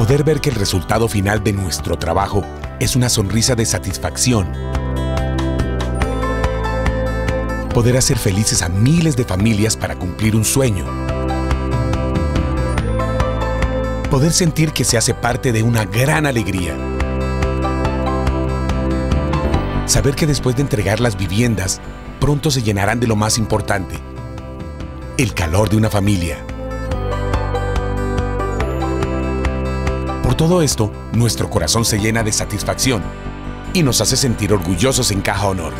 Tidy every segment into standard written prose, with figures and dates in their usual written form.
Poder ver que el resultado final de nuestro trabajo es una sonrisa de satisfacción. Poder hacer felices a miles de familias para cumplir un sueño. Poder sentir que se hace parte de una gran alegría. Saber que después de entregar las viviendas, pronto se llenarán de lo más importante, el calor de una familia. Por todo esto, nuestro corazón se llena de satisfacción y nos hace sentir orgullosos en Caja Honor.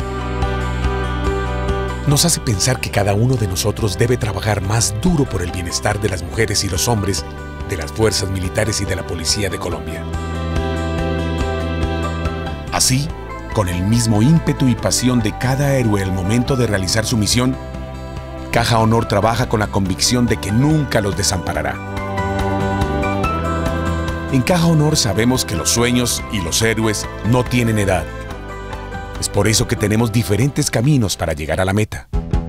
Nos hace pensar que cada uno de nosotros debe trabajar más duro por el bienestar de las mujeres y los hombres de las fuerzas militares y de la Policía de Colombia. Así, con el mismo ímpetu y pasión de cada héroe al momento de realizar su misión, Caja Honor trabaja con la convicción de que nunca los desamparará. En Caja Honor sabemos que los sueños y los héroes no tienen edad. Es por eso que tenemos diferentes caminos para llegar a la meta.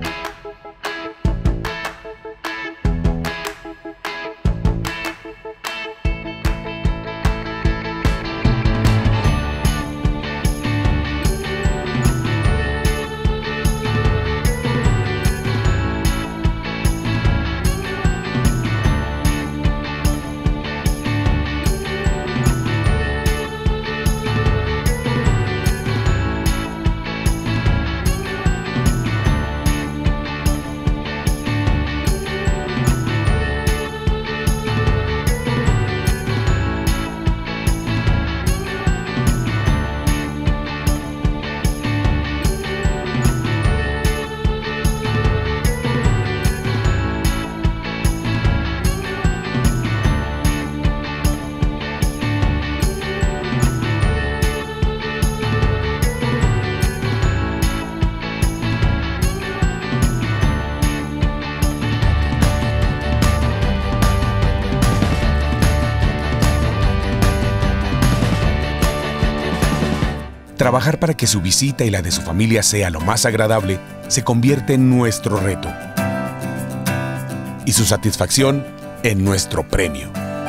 Trabajar para que su visita y la de su familia sea lo más agradable se convierte en nuestro reto y su satisfacción en nuestro premio.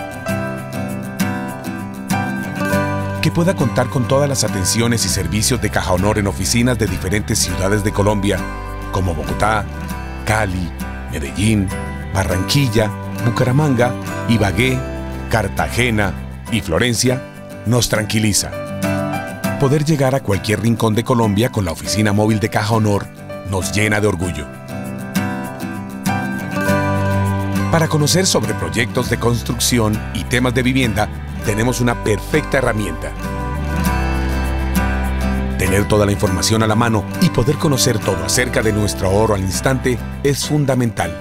Que pueda contar con todas las atenciones y servicios de Caja Honor en oficinas de diferentes ciudades de Colombia, como Bogotá, Cali, Medellín, Barranquilla, Bucaramanga, Ibagué, Cartagena y Florencia, nos tranquiliza. Poder llegar a cualquier rincón de Colombia con la oficina móvil de Caja Honor nos llena de orgullo. Para conocer sobre proyectos de construcción y temas de vivienda, tenemos una perfecta herramienta. Tener toda la información a la mano y poder conocer todo acerca de nuestro ahorro al instante es fundamental.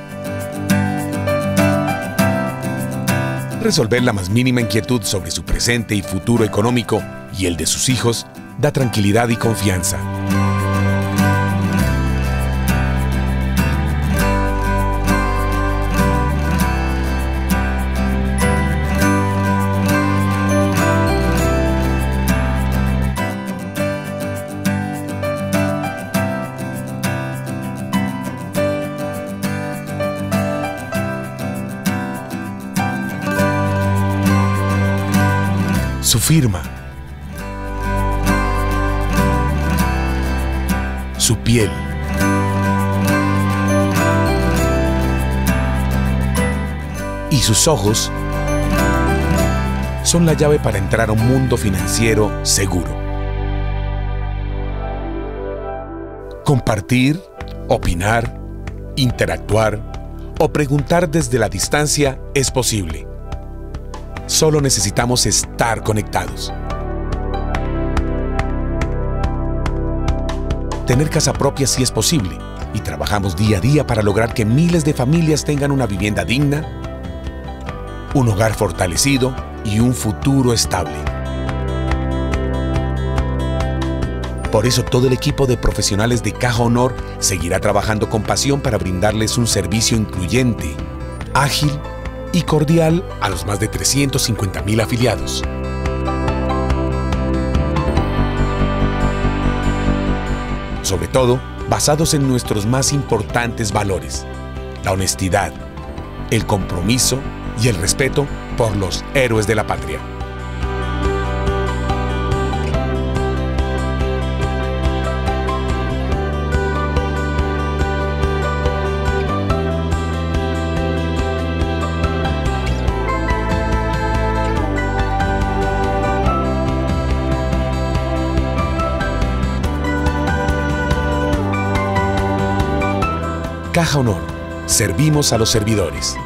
Resolver la más mínima inquietud sobre su presente y futuro económico y el de sus hijos da tranquilidad y confianza. Su firma, su piel, y sus ojos son la llave para entrar a un mundo financiero seguro. Compartir, opinar, interactuar o preguntar desde la distancia es posible. Solo necesitamos estar conectados. Tener casa propia sí es posible y trabajamos día a día para lograr que miles de familias tengan una vivienda digna, un hogar fortalecido y un futuro estable. Por eso todo el equipo de profesionales de Caja Honor seguirá trabajando con pasión para brindarles un servicio incluyente, ágil y cordial a los más de 350,000 afiliados. Sobre todo, basados en nuestros más importantes valores, la honestidad, el compromiso y el respeto por los héroes de la patria. Caja Honor. Servimos a los servidores.